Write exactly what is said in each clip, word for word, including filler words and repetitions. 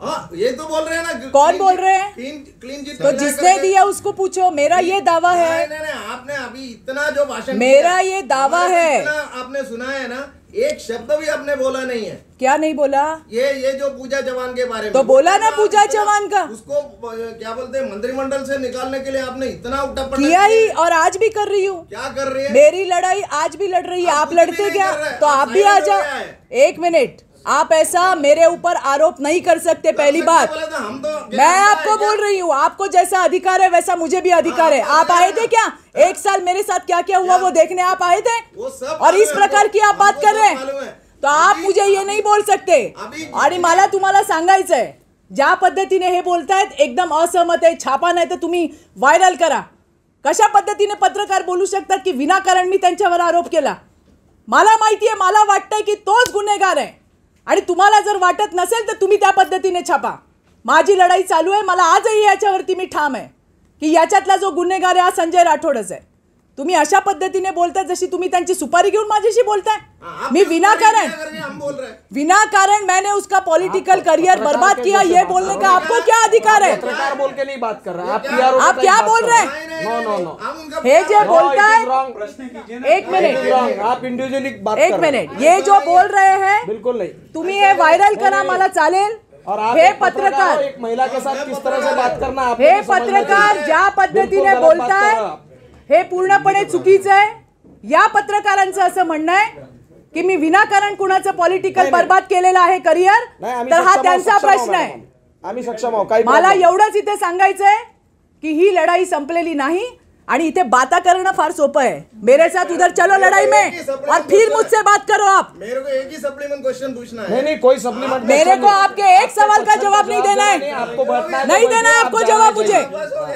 हाँ, ये तो बोल रहे हैं ना। कौन बोल रहे हैं? क्लीन क्लीन चिट तो जिसने दिया उसको पूछो। मेरा ये दावा है। नहीं नहीं नहीं, आपने अभी इतना जो भाषण मेरा ये दावा है। इतना आपने सुना है ना, एक शब्द भी आपने बोला नहीं है। क्या नहीं बोला? ये ये जो पूजा चौहान के बारे में तो बोला ना पूजा चौहान का। उसको क्या बोलते हैं, मंत्रिमंडल से निकालने के लिए आपने इतना उठा किया ही, और आज भी कर रही हूँ। क्या कर रही है? मेरी लड़ाई आज भी लड़ रही है। आप लड़ते क्या? तो आप भी आ जाओ। एक मिनट, आप ऐसा मेरे ऊपर आरोप नहीं कर सकते। पहली बात, हम तो मैं आपको बोल रही हूँ, आपको जैसा अधिकार है वैसा मुझे भी अधिकार है। आप आए थे क्या एक साल मेरे साथ क्या क्या हुआ वो देखने? आप आए थे और इस प्रकार की आप बात कर रहे हैं, तो आप मुझे ये नहीं बोल सकते। आणि मला तुम्हाला सांगायचंय, ज्या पद्धतीने हे बोलतायत एकदम असहमत आहे। छापा नाही तर तुम्ही व्हायरल करा। कशा पद्धतीने पत्रकार बोलू शकतात की विनाकारण मी त्यांच्यावर आरोप केला? मला माहिती आहे, मला वाटतंय की तोच गुन्हेगार आहे, आणि तुम्हाला जर वाटत नसेल तर तुम्ही त्या पद्धतीने छापा। माझी लढाई चालू आहे। मला आजही याच्यावरती मी ठाम आहे की याच्यातला जो गुन्हेगार आहे हा संजय राठोडच आहे। तुम्ही अशा पद्धतीने बोलताय जशी तुम्ही त्यांची सुपारी घेऊन माझ्याशी बोलताय। मी विनाकारण विनाकारण मैंने उसका पॉलिटिकल करियर बर्बाद किया, ये बोलने का आपको क्या अधिकार है? पत्रकार बोल के नहीं बात कर रहा, आप आप क्या बोल रहे हैं? नो नो नो, हे जे बोलता है, एक मिनट, आप इंडिविजुअली बात एक मिनट, ये जो बोल रहे हैं बिल्कुल नहीं, तुम्ही हे व्हायरल करा, मला चालेल। और आप हे एक पत्रकार, एक महिला के साथ किस तरह से बात करना, हे पत्रकार ज्या पद्धतीने बोलताय हे पूर्णपणे चुकीचं आहे। या पत्रकारांचं असं म्हणणं आहे की मी विनाकारण कुणाचं पॉलिटिकल बर्बाद केलेलं आहे करियर, तर हा त्यांचा प्रश्न आहे। आम्ही सक्षम आहोत। काही मला एवढंच इथे सांगायचंय की ही लढाई संपलेली नाही, आणि इथे बाता करणं फार सोपं आहे। मेरे साथ उधर चलो लड़ाई में और फिर मुझसे बात करो। आप मेरे को एक ही सप्लीमेंट क्वेश्चन पूछना है। नहीं नहीं, कोई सप्लीमेंट मेरे को आपके एक सवाल का जवाब नहीं देना है, आपको नहीं देना है आपको जवाब मुझे।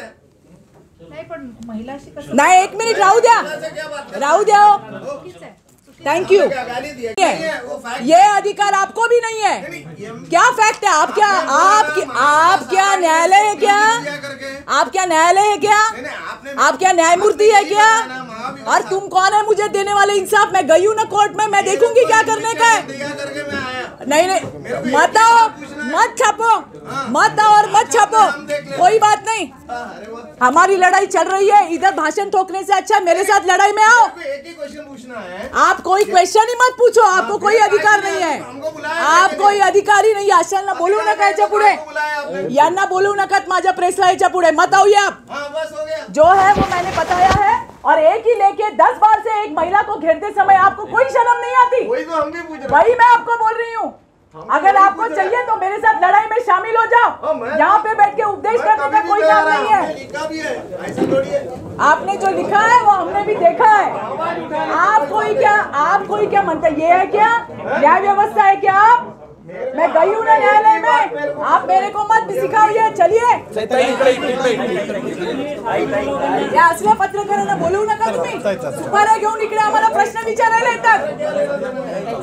नाही, एक मिनिट राहू द्या, राहू द्या, थैंक यू। ये अधिकार आपको भी नहीं है। क्या फैक्ट है? आप क्या आप आप क्या न्यायालय है क्या? आप क्या न्यायालय है क्या? आप क्या न्यायमूर्ति है क्या? और तुम कौन है मुझे देने वाले इंसाफ? मैं गई हूँ ना कोर्ट में, मैं देखूंगी क्या करने का है। नहीं नहीं, मत आओ, मत छापो, मत आओ और मत छापो, कोई बात नहीं। हमारी लड़ाई चल रही है, इधर भाषण ठोकने से अच्छा मेरे साथ लड़ाई में आओ। एक ही क्वेश्चन पूछना है। आप कोई क्वेश्चन ही मत पूछो, आपको कोई अधिकार नहीं है। आप कोई अधिकारी नहीं है। अशांना बोलू नका याच्या पुढे, यांना बोलू नका माझ्या प्रेसला याच्या पुढे, मत आओ आप। जो है वो मैंने बताया है, और एक ही लेके दस बार से एक महिला को घेरते समय आपको कोई शर्म नहीं आती? वही तो हम भी पूछ रहे हैं। वही मैं आपको बोल रही हूँ। अगर आपको चाहिए तो मेरे साथ लड़ाई में शामिल हो जाओ। यहाँ पे बैठ के उपदेश करने का कोई काम नहीं है। लिखा भी है, ऐसा थोड़ी है। आपने जो लिखा है वो हमने भी देखा है। आप कोई क्या आप कोई क्या मानते हैं? ये है क्या न्याय व्यवस्था है क्या? आप मैं गई हूँ ना न्यायालय में, आप मेरे को मत सिखाओ। ये चलिए, या असल्या पत्रकारांना बोलवू नका तुम्ही। सुपाऱ्या घेऊन इकडे आम्हाला प्रश्न विचारायला येतात।